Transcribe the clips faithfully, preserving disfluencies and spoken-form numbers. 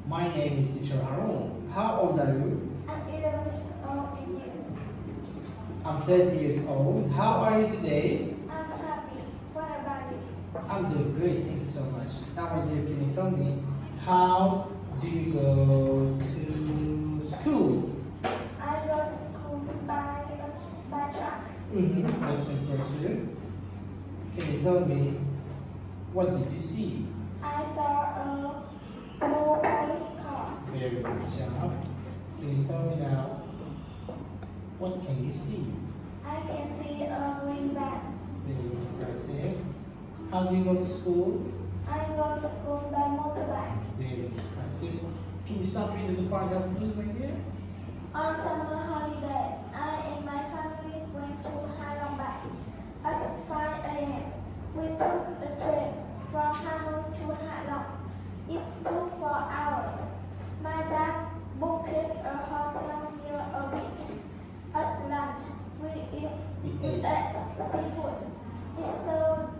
My name is Teacher Aaron. How old are you? I'm eleven years old and you? I'm thirty years old. How are you today? I'm happy. What about you? I'm doing great, thank you so much. Now, my dear, can you tell me, how do you go to school? I go to school by, by truck. Mm-hmm. That's impressive. Can you tell me, what did you see? I saw a blue police car. Very good job. Can you tell me now, what can you see? I can see a green van. Very impressive. How do you go to school? I go to school by motorbike. Very impressive. Can you stop reading the paragraph, please, my dear? On summer holiday, I and my family went to Halong Bay. At five A M, we took a train from Hanoi to Halong. It took four hours. My dad booked a hotel near a beach. At lunch, we eat We we ate. ate seafood. It's so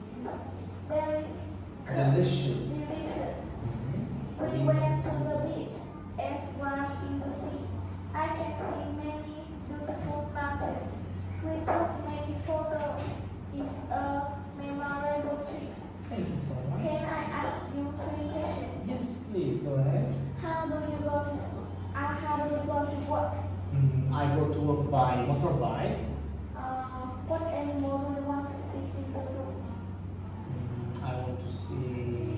very Delicious. delicious. Mhm. We went to the beach and swam in the sea. I can see many beautiful mountains. We took many photos. It's a memorable trip. Thank you so much. Can I ask you three questions? Yes, please, go ahead. How do you go to school? And how do you go to work? Mm, I go to work by motorbike. Uh, what animal do you want to see in the zoo? Mm, I want to see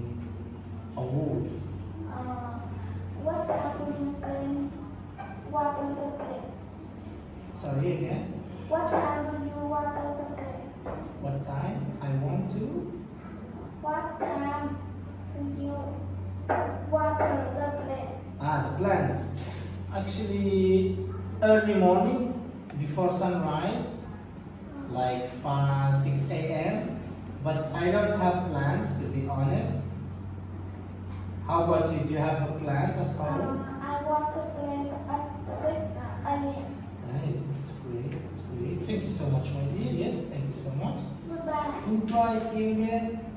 a wolf. Uh, what time do you play water the play? Sorry again. What time do you water the play? What time I want to? What time do you water the plants? Ah, the plants. Actually, early morning before sunrise, like five, six A M But I don't have plants, to be honest. How about you? Do you have a plant at Uh, home? I water plant at six A M. Nice, that's great, that's great. Thank you so much, my dear. Yes, thank you so much. Goodbye. Goodbye, see you again.